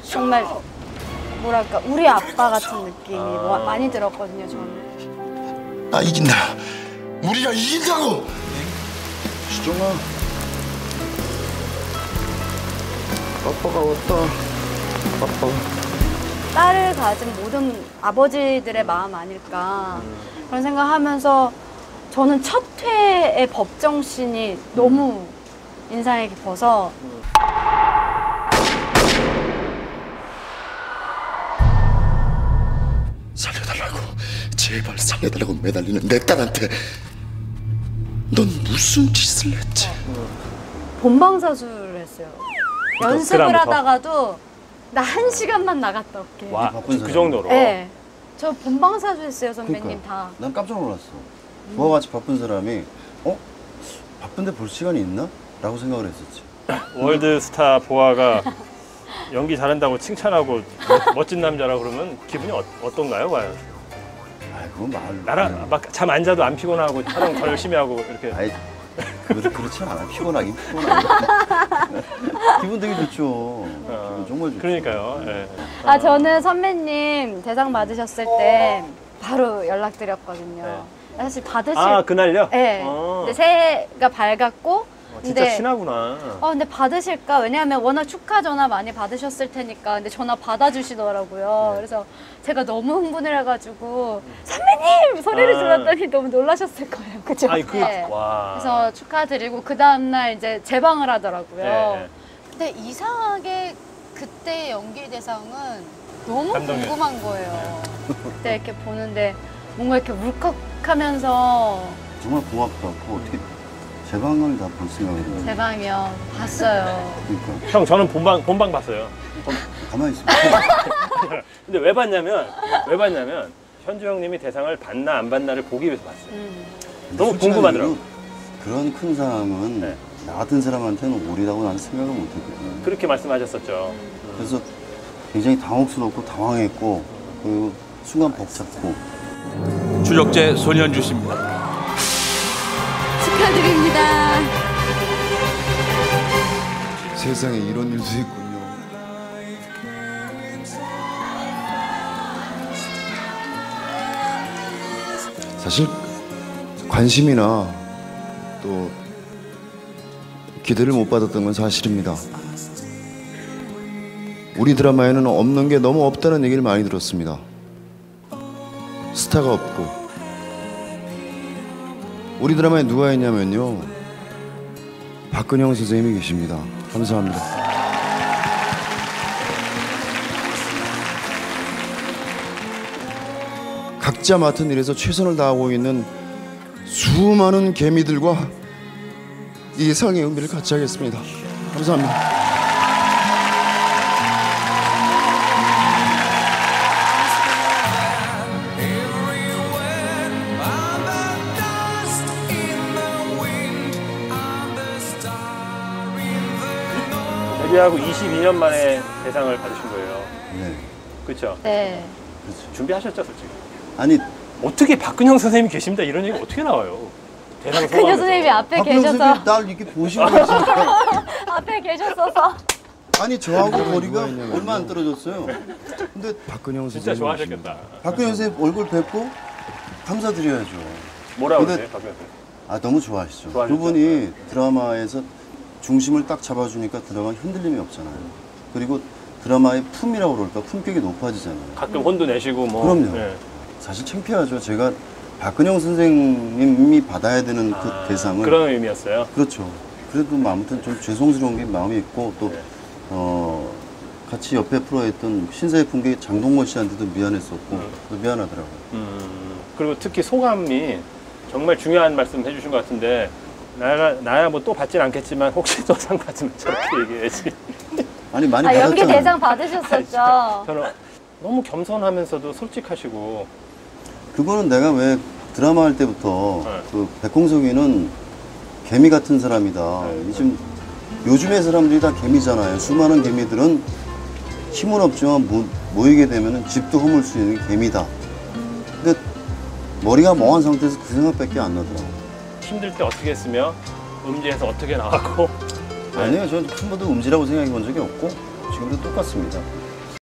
정말 뭐랄까 우리 아빠 같은 느낌이 많이 들었거든요. 저는. 나 이긴다. 우리가 이긴다고. 수정아. 아빠가 왔다. 아빠. 딸을 가진 모든 아버지들의 마음 아닐까 그런 생각하면서 저는 첫 회의 법정씬이 너무 인상이 깊어서 살려달라고, 제발 살려달라고 매달리는 내 딸한테 넌 무슨 짓을 했지? 본방사수를 했어요. 연습을 그다음부터? 하다가도 나 1시간만 나갔다 올게. 와, 바쁜 그 사람. 정도로? 네. 저 본방사수 했어요, 선배님 그러니까. 다. 난 깜짝 놀랐어. 저와 같이 바쁜 사람이 바쁜데 볼 시간이 있나? 라고 생각을 했었지. 월드스타 보아가 연기 잘한다고 칭찬하고 멋진 남자라 그러면 기분이 어떤가요, 과연? 아이, 그건 말로. 나랑 막 잠 안 자도 안 피곤하고 촬영 더 열심히 하고 이렇게. 아이, 그렇지 않아. 피곤하긴 피곤하고. 기분 되게 좋죠. 기분 정말 좋죠. 그러니까요. 예. 저는 선배님 대상 받으셨을 때 바로 연락드렸거든요. 네. 사실 받으실 그날요? 네. 근데 새해가 밝았고 진짜 친하구나. 근데 받으실까? 왜냐하면 워낙 축하 전화 많이 받으셨을 테니까. 근데 전화 받아주시더라고요. 그래서 제가 너무 흥분을 해가지고 선배님! 소리를 질렀더니 너무 놀라셨을 거예요. 그죠? 와. 그래서 축하드리고 그 다음날 이제 재방을 하더라고요. 네. 근데 이상하게 그때 연기 대상은 너무 감동이었어요. 궁금한 거예요. 그때 이렇게 보는데 뭔가 이렇게 울컥하면서 정말 고맙다. 그거 어떻게 제 방을 다 볼 생각을 해요. 재방이요. 봤어요. 그러니까. 형, 저는 본방 봤어요. 가만히 있으면. 근데 왜 봤냐면 현주 형님이 대상을 받나 안 받나를 보기 위해서 봤어요. 너무 솔직히 궁금하더라고. 그런 큰 상은 네. 나 같은 사람한테는 오리라고 나는 생각을 못했거든요. 그렇게 말씀하셨었죠. 그래서 굉장히 당혹스럽고 당황했고 그리고 순간 벅찼고. 추적제 손현주 씨입니다. 축하드립니다. 세상에 이런 일도 있군요. 사실 관심이나 또 기대를 못 받았던 건 사실입니다. 우리 드라마에는 없는 게 너무 없다는 얘기를 많이 들었습니다. 스타가 없고. 우리 드라마에 누가 있냐면요, 박근영 선생님이 계십니다. 감사합니다. 각자 맡은 일에서 최선을 다하고 있는 수많은 개미들과 이 상의 의미를 같이 하겠습니다. 감사합니다. 데뷔하고 22년 만에 대상을 받으신 거예요. 네. 그렇죠? 네. 그렇죠. 준비하셨죠, 솔직히? 아니, 어떻게 박근영 선생님이 계십니다 이런 얘기 어떻게 나와요? 대상 박근영 소감에서. 선생님이 앞에 박근영 계셔서 선생님 날 이렇게 보시고 계시니까. 앞에 계셨어서 아니, 저하고 거리가 얼마 안 떨어졌어요. 근데 박근영 진짜 선생님 좋아하셨겠다. 박근영 선생님 얼굴 뵙고 감사드려야죠. 뭐라고 근데- 그러세요, 박근영 선생님? 너무 좋아하시죠. 좋아하셨죠? 그분이 드라마에서 중심을 딱 잡아주니까 드라마 흔들림이 없잖아요. 그리고 드라마의 품이라고 그럴까? 품격이 높아지잖아요. 가끔 혼도 내시고 뭐. 그럼요. 네. 사실 창피하죠. 제가 박근영 선생님이 받아야 되는 그 대상을. 그런 의미였어요. 그렇죠. 그래도 뭐 아무튼 좀 죄송스러운 게 마음이 있고 또 네. 같이 옆에 프로했던 신사의 풍계 장동건 씨한테도 미안했었고 또 미안하더라고요. 그리고 특히 소감이 정말 중요한 말씀 해주신 것 같은데 나야 뭐 또 받진 않겠지만 혹시 또 상 받으면 저렇게 얘기해야지. 아니 많이 연기 받았잖아요. 대상 받으셨었죠. 저는 너무 겸손하면서도 솔직하시고. 그거는 내가 왜 드라마 할 때부터 네. 그 백홍석이는 개미 같은 사람이다. 네. 지금 요즘의 사람들이 다 개미잖아요. 수많은 개미들은 힘은 없지만 모이게 되면 집도 허물 수 있는 게 개미다. 근데 머리가 멍한 상태에서 그 생각밖에 안 나더라고요. 힘들 때 어떻게 했으며 음지에서 어떻게 나왔고. 아니요, 저는 한 번도 음지라고 생각해 본 적이 없고 지금도 똑같습니다.